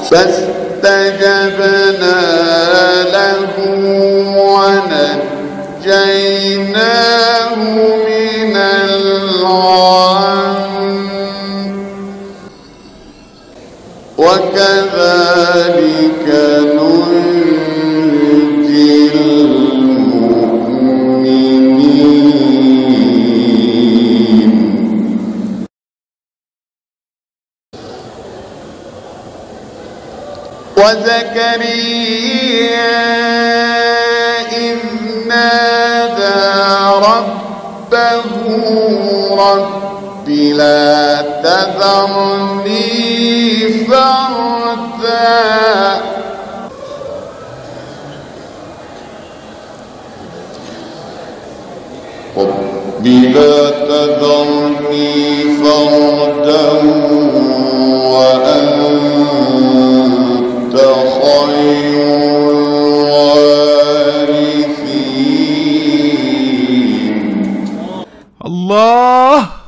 فاستجبنا له ونجيناه من الغم وكذلك ننجي المؤمنين. وزكريا إذ نادى ربه رب لا تذرني فردا رب لا تذرني فردا وأنت خير الوارثين. الله.